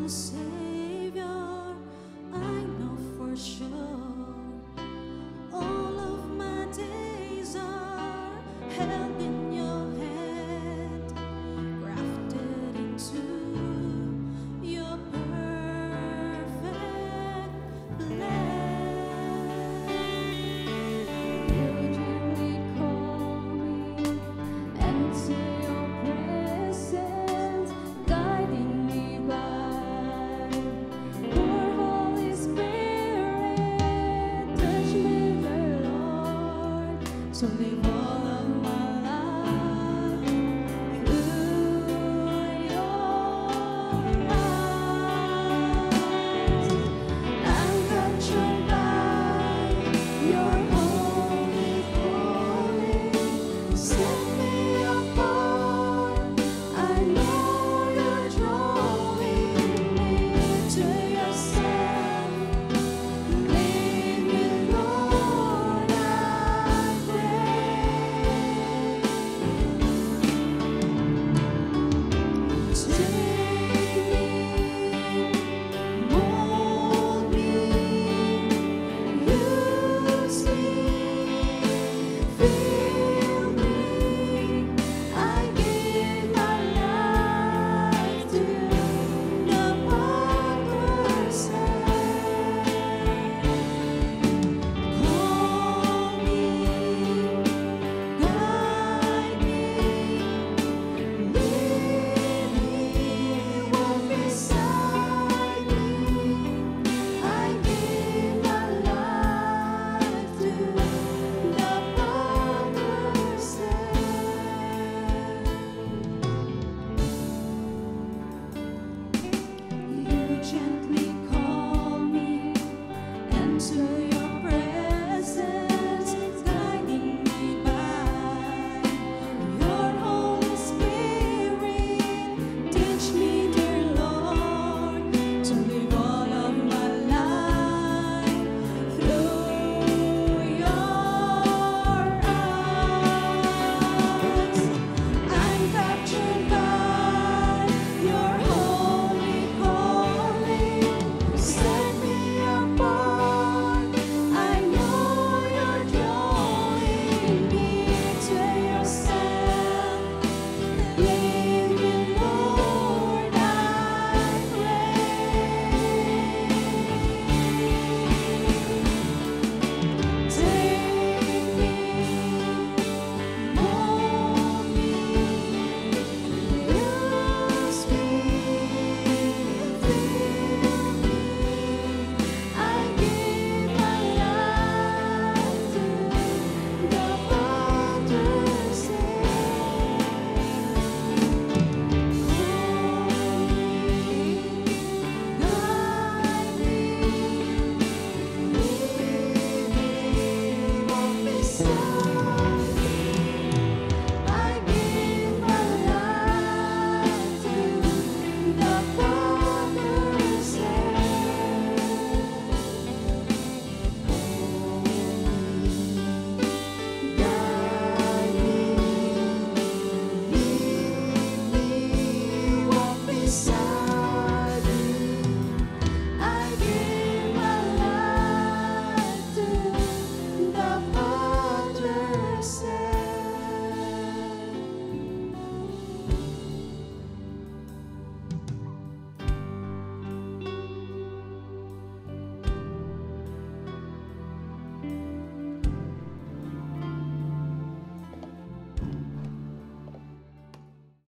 Savior, I know for sure. All of my days are held in your hand, grafted into your perfect plan. You gently call me into your presence, guiding me by your Holy Spirit. Touch me, the Lord, so live all of my life through your eyes. I'm captured by your holy calling. Set me apart. I know you're drawing me to yourself. Lead me, Lord, I pray. Take me, mold me, use me, fill me. I give my life to the Potter's hand. Call me, guide me, lead me, walk beside me. I give my life to the Potter's hand. You gently